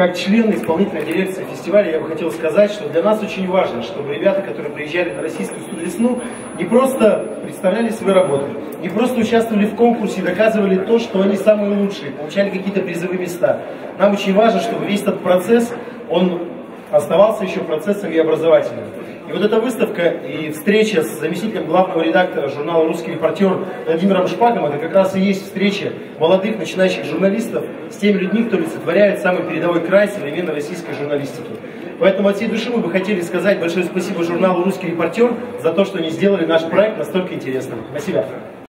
как член исполнительной дирекции фестиваля, я бы хотел сказать, что для нас очень важно, чтобы ребята, которые приезжали на российскую студвесну, не просто представляли свои работы, не просто участвовали в конкурсе и доказывали то, что они самые лучшие, получали какие-то призовые места. Нам очень важно, чтобы весь этот процесс, он оставался еще процессом и образовательным. И вот эта выставка и встреча с заместителем главного редактора журнала «Русский репортер» Владимиром Шпагом, это как раз и есть встреча молодых начинающих журналистов с теми людьми, кто олицетворяет самый передовой край современной российской журналистики. Поэтому от всей души мы бы хотели сказать большое спасибо журналу «Русский репортер» за то, что они сделали наш проект настолько интересным. Спасибо.